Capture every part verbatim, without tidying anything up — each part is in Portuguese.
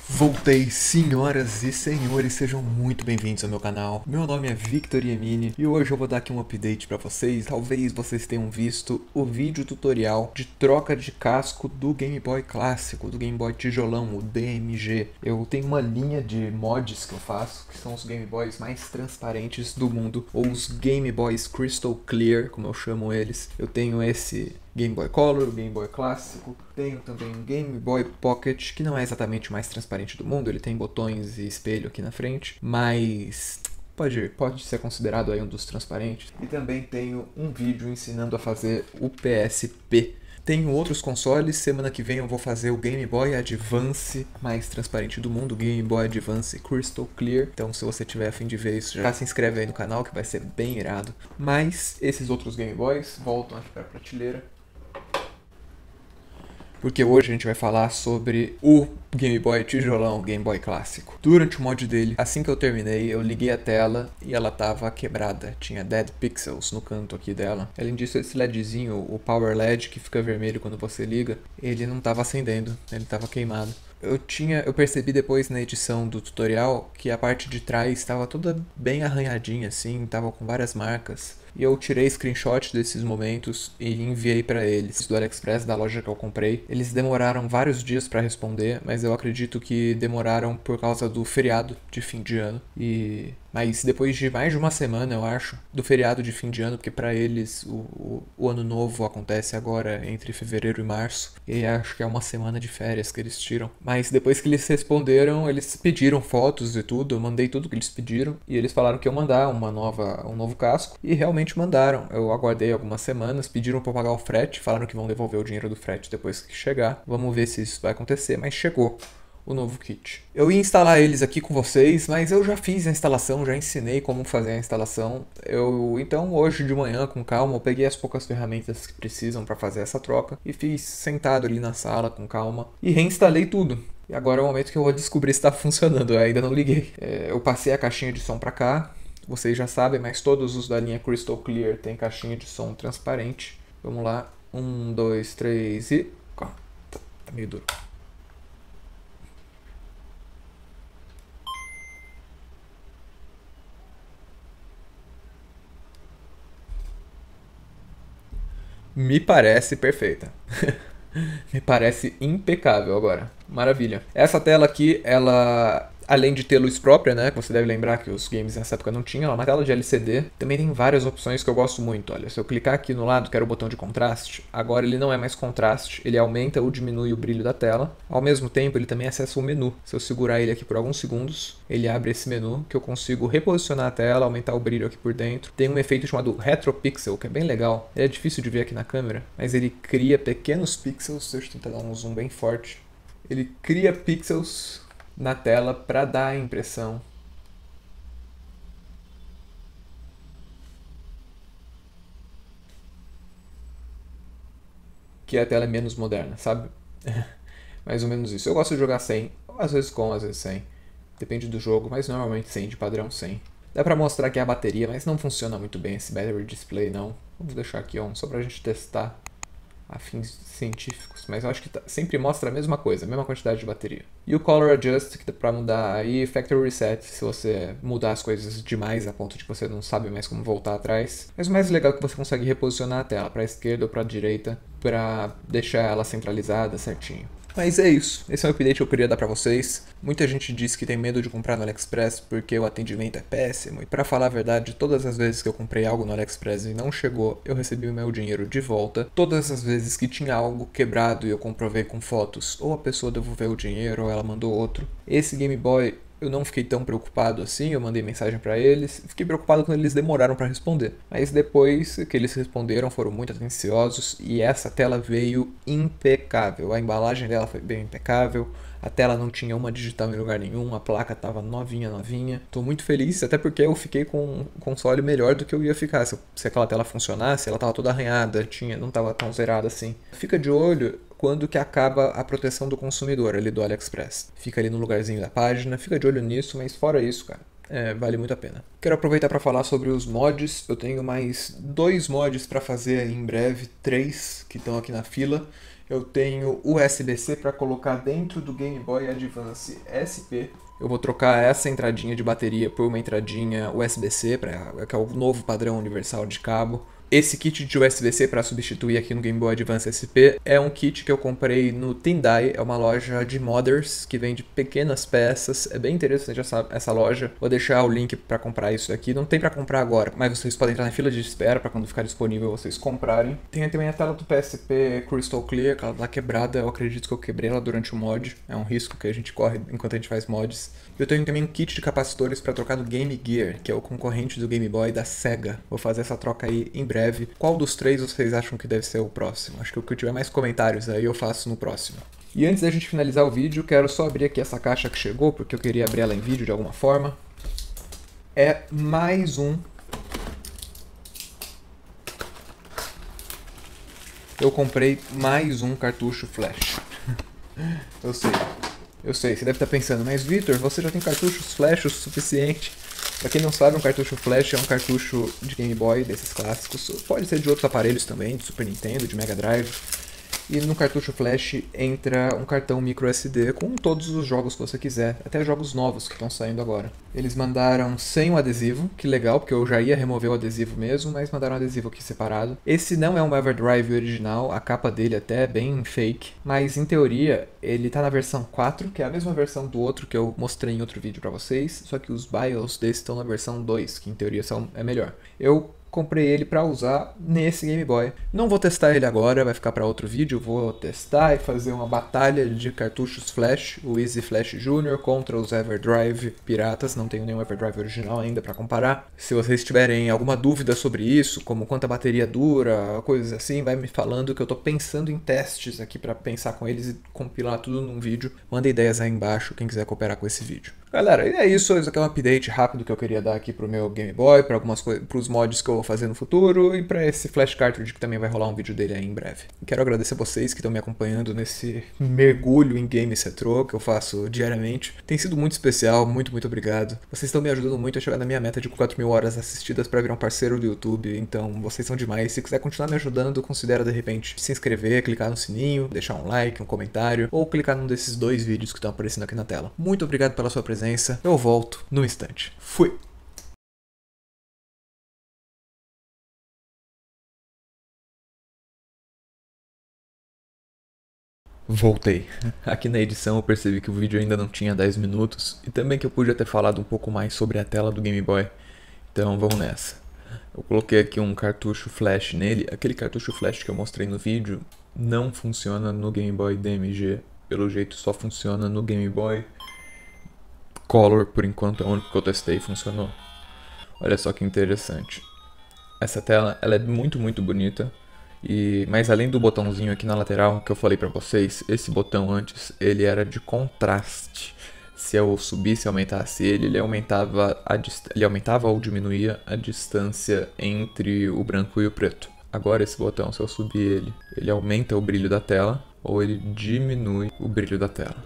Voltei, senhoras e senhores, sejam muito bem-vindos ao meu canal. Meu nome é Victor Yemini e hoje eu vou dar aqui um update pra vocês. Talvez vocês tenham visto o vídeo tutorial de troca de casco do Game Boy clássico, do Game Boy tijolão, o D M G. Eu tenho uma linha de mods que eu faço, que são os Game Boys mais transparentes do mundo, ou os Game Boys Crystal Clear, como eu chamo eles. Eu tenho esse Game Boy Color, o Game Boy clássico. Tenho também um Game Boy Pocket, que não é exatamente o mais transparente do mundo, ele tem botões e espelho aqui na frente, mas pode, pode ser considerado aí um dos transparentes. E também tenho um vídeo ensinando a fazer o P S P. Tenho outros consoles, semana que vem eu vou fazer o Game Boy Advance mais transparente do mundo, o Game Boy Advance Crystal Clear. Então se você tiver a fim de ver isso, já se inscreve aí no canal que vai ser bem irado. Mas esses outros Game Boys voltam aqui para a prateleira, porque hoje a gente vai falar sobre o Game Boy tijolão, Game Boy clássico. Durante o mod dele, assim que eu terminei, eu liguei a tela e ela tava quebrada. Tinha dead pixels no canto aqui dela. Além disso, esse LEDzinho, o Power L E D, que fica vermelho quando você liga, ele não tava acendendo, ele tava queimado. Eu tinha, eu percebi depois na edição do tutorial que a parte de trás estava toda bem arranhadinha assim, tava com várias marcas. E eu tirei screenshot desses momentos e enviei para eles do AliExpress, da loja que eu comprei. Eles demoraram vários dias para responder, mas eu acredito que demoraram por causa do feriado de fim de ano. E mas depois de mais de uma semana, eu acho, do feriado de fim de ano, porque para eles o, o, o ano novo acontece agora entre fevereiro e março, e acho que é uma semana de férias que eles tiram. Mas depois que eles responderam, eles pediram fotos e tudo, eu mandei tudo que eles pediram, e eles falaram que iam mandar uma nova, um novo casco, e realmente mandaram. Eu aguardei algumas semanas, pediram para pagar o frete, falaram que vão devolver o dinheiro do frete depois que chegar. Vamos ver se isso vai acontecer, mas chegou o novo kit. Eu ia instalar eles aqui com vocês, mas eu já fiz a instalação, já ensinei como fazer a instalação. Eu então hoje de manhã, com calma, eu peguei as poucas ferramentas que precisam para fazer essa troca e fiz sentado ali na sala com calma e reinstalei tudo. E agora é o momento que eu vou descobrir se está funcionando. Eu ainda não liguei. É, eu passei a caixinha de som para cá. Vocês já sabem, mas todos os da linha Crystal Clear tem caixinha de som transparente. Vamos lá. Um, dois, três e... Tá, tá meio duro. Me parece perfeita. Me parece impecável agora. Maravilha. Essa tela aqui, ela, além de ter luz própria, né, que você deve lembrar que os games nessa época não tinham, ela é uma tela de L C D. Também tem várias opções que eu gosto muito. Olha, se eu clicar aqui no lado, que era o botão de contraste, agora ele não é mais contraste, ele aumenta ou diminui o brilho da tela. Ao mesmo tempo, ele também acessa o menu. Se eu segurar ele aqui por alguns segundos, ele abre esse menu, que eu consigo reposicionar a tela, aumentar o brilho aqui por dentro. Tem um efeito chamado RetroPixel, que é bem legal. Ele é difícil de ver aqui na câmera, mas ele cria pequenos pixels. Deixa eu tentar dar um zoom bem forte. Ele cria pixels na tela para dar a impressão que a tela é menos moderna, sabe? Mais ou menos isso. Eu gosto de jogar sem, às vezes com, às vezes sem. Depende do jogo, mas normalmente sem, de padrão sem. Dá pra mostrar aqui a bateria, mas não funciona muito bem esse battery display não. Vamos deixar aqui on, só pra gente testar a fins científicos, mas eu acho que tá, sempre mostra a mesma coisa, a mesma quantidade de bateria. E o Color Adjust, que dá pra mudar aí, Factory Reset, se você mudar as coisas demais a ponto de que você não sabe mais como voltar atrás. Mas o mais legal é que você consegue reposicionar a tela pra esquerda ou pra direita, pra deixar ela centralizada certinho. Mas é isso, esse é o update que eu queria dar pra vocês. Muita gente diz que tem medo de comprar no AliExpress porque o atendimento é péssimo. E pra falar a verdade, todas as vezes que eu comprei algo no AliExpress e não chegou, eu recebi o meu dinheiro de volta. Todas as vezes que tinha algo quebrado e eu comprovei com fotos, ou a pessoa devolveu o dinheiro ou ela mandou outro. Esse Game Boy, eu não fiquei tão preocupado assim, eu mandei mensagem pra eles. Fiquei preocupado quando eles demoraram pra responder. Mas depois que eles responderam, foram muito atenciosos e essa tela veio impecável. A embalagem dela foi bem impecável. A tela não tinha uma digital em lugar nenhum, a placa estava novinha, novinha. Tô muito feliz, até porque eu fiquei com um console melhor do que eu ia ficar. Se, se aquela tela funcionasse, ela estava toda arranhada, tinha, não estava tão zerada assim. Fica de olho quando que acaba a proteção do consumidor ali do AliExpress. Fica ali no lugarzinho da página, fica de olho nisso, mas fora isso, cara, é, vale muito a pena. Quero aproveitar para falar sobre os mods. Eu tenho mais dois mods para fazer em breve, três que estão aqui na fila. Eu tenho U S B C para colocar dentro do Game Boy Advance S P. Eu vou trocar essa entradinha de bateria por uma entradinha U S B C, pra, que é o novo padrão universal de cabo. Esse kit de U S B C para substituir aqui no Game Boy Advance S P é um kit que eu comprei no Tendai, é uma loja de modders que vende pequenas peças. É bem interessante essa, essa loja. Vou deixar o link para comprar isso aqui. Não tem para comprar agora, mas vocês podem entrar na fila de espera para quando ficar disponível vocês comprarem. Tem também a tela do P S P Crystal Clear, que ela tá quebrada. Eu acredito que eu quebrei ela durante o mod. É um risco que a gente corre enquanto a gente faz mods. Eu tenho também um kit de capacitores para trocar no Game Gear, que é o concorrente do Game Boy da Sega. Vou fazer essa troca aí em breve. Qual dos três vocês acham que deve ser o próximo? Acho que o que eu tiver mais comentários aí eu faço no próximo. E antes da gente finalizar o vídeo, quero só abrir aqui essa caixa que chegou, porque eu queria abrir ela em vídeo de alguma forma. É mais um... Eu comprei mais um cartucho flash. Eu sei. Eu sei, você deve estar pensando, mas Vitor, você já tem cartuchos flash o suficiente. Pra quem não sabe, um cartucho flash é um cartucho de Game Boy, desses clássicos. Pode ser de outros aparelhos também, de Super Nintendo, de Mega Drive. E no cartucho flash entra um cartão micro S D com todos os jogos que você quiser, até jogos novos que estão saindo agora. Eles mandaram sem o adesivo, que legal, porque eu já ia remover o adesivo mesmo, mas mandaram o adesivo aqui separado. Esse não é um Everdrive original, a capa dele até é bem fake, mas em teoria ele tá na versão quatro, que é a mesma versão do outro que eu mostrei em outro vídeo pra vocês, só que os BIOS desse estão na versão dois, que em teoria são, é melhor. Eu comprei ele para usar nesse Game Boy. Não vou testar ele agora, vai ficar para outro vídeo. Vou testar e fazer uma batalha de cartuchos flash, o Easy Flash Junior contra os Everdrive piratas. Não tenho nenhum Everdrive original ainda para comparar. Se vocês tiverem alguma dúvida sobre isso, como quanta bateria dura, coisas assim, vai me falando que eu tô pensando em testes aqui para pensar com eles e compilar tudo num vídeo. Manda ideias aí embaixo, quem quiser cooperar com esse vídeo. Galera, e é isso, isso aqui é um update rápido que eu queria dar aqui pro meu Game Boy, para algumas coisas, pros mods que eu vou fazer no futuro e para esse Flash Cartridge que também vai rolar um vídeo dele aí em breve. Quero agradecer a vocês que estão me acompanhando nesse mergulho em games retrô que eu faço diariamente. Tem sido muito especial, muito, muito obrigado. Vocês estão me ajudando muito a chegar na minha meta de quatro mil horas assistidas para virar um parceiro do YouTube, então vocês são demais. Se quiser continuar me ajudando, considera de repente se inscrever, clicar no sininho, deixar um like, um comentário ou clicar num desses dois vídeos que estão aparecendo aqui na tela. Muito obrigado pela sua presença. Eu volto no instante. Fui! Voltei. Aqui na edição eu percebi que o vídeo ainda não tinha dez minutos e também que eu podia ter falado um pouco mais sobre a tela do Game Boy. Então vamos nessa. Eu coloquei aqui um cartucho flash nele. Aquele cartucho flash que eu mostrei no vídeo não funciona no Game Boy D M G. Pelo jeito só funciona no Game Boy Color, por enquanto é o único que eu testei e funcionou. Olha só que interessante. Essa tela ela é muito, muito bonita. E, mas além do botãozinho aqui na lateral que eu falei pra vocês, esse botão antes ele era de contraste. Se eu subisse e aumentasse ele, ele aumentava, a ele aumentava ou diminuía a distância entre o branco e o preto. Agora esse botão, se eu subir ele, ele aumenta o brilho da tela ou ele diminui o brilho da tela.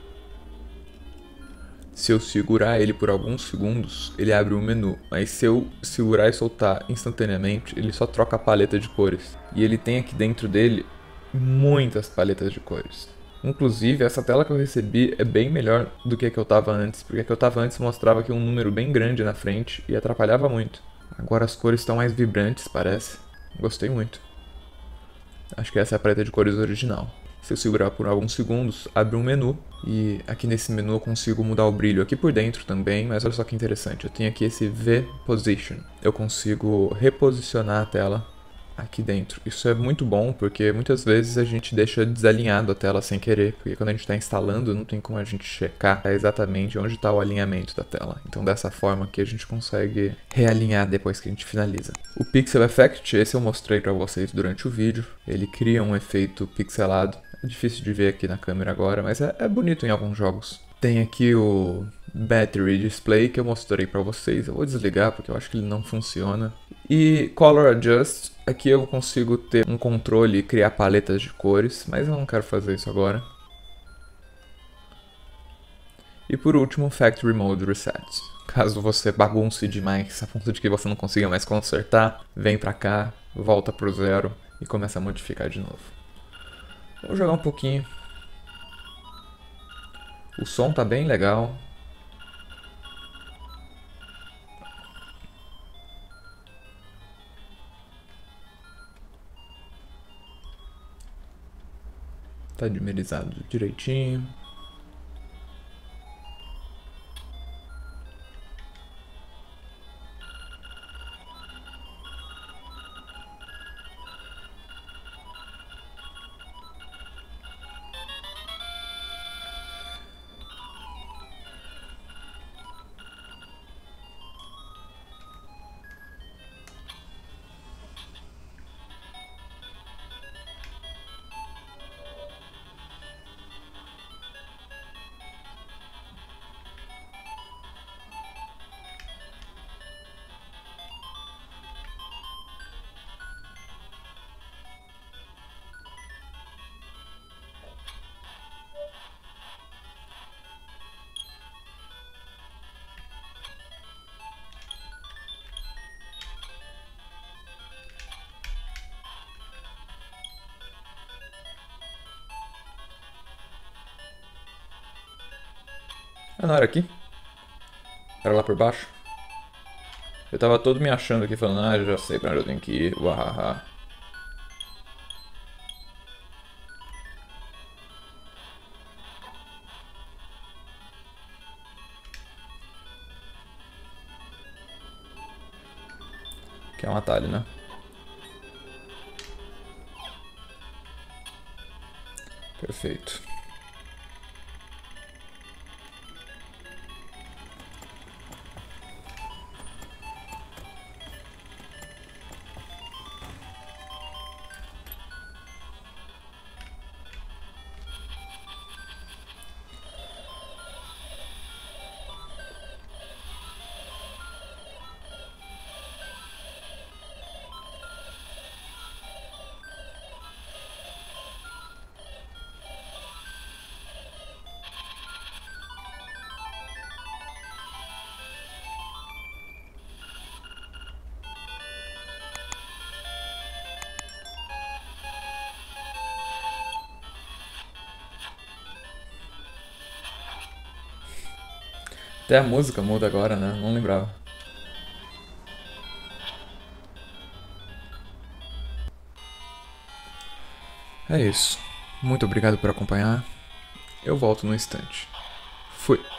Se eu segurar ele por alguns segundos, ele abre um menu, mas se eu segurar e soltar instantaneamente, ele só troca a paleta de cores. E ele tem aqui dentro dele muitas paletas de cores. Inclusive, essa tela que eu recebi é bem melhor do que a que eu tava antes, porque a que eu tava antes mostrava aqui um número bem grande na frente e atrapalhava muito. Agora as cores estão mais vibrantes, parece. Gostei muito. Acho que essa é a paleta de cores original. Se eu segurar por alguns segundos, abre um menu e aqui nesse menu eu consigo mudar o brilho aqui por dentro também, mas olha só que interessante, eu tenho aqui esse V-Position. Eu consigo reposicionar a tela aqui dentro. Isso é muito bom porque muitas vezes a gente deixa desalinhado a tela sem querer, porque quando a gente está instalando não tem como a gente checar exatamente onde está o alinhamento da tela. Então dessa forma aqui a gente consegue realinhar depois que a gente finaliza. O Pixel Effect, esse eu mostrei para vocês durante o vídeo, ele cria um efeito pixelado. É difícil de ver aqui na câmera agora, mas é, é bonito em alguns jogos. Tem aqui o Battery Display que eu mostrei pra vocês. Eu vou desligar porque eu acho que ele não funciona. E Color Adjust, aqui eu consigo ter um controle e criar paletas de cores, mas eu não quero fazer isso agora. E por último, Factory Mode Reset. Caso você bagunce demais a ponto de que você não consiga mais consertar, vem pra cá, volta pro zero e começa a modificar de novo. Vou jogar um pouquinho. O som tá bem legal. Tá dimerizado direitinho. Ah, não era aqui? Era lá por baixo? Eu tava todo me achando aqui, falando, ah, já sei pra onde eu tenho que ir, uahaha. Que é um atalho, né? Perfeito. Até a música muda agora, né? Não lembrava. É isso. Muito obrigado por acompanhar. Eu volto no instante. Fui.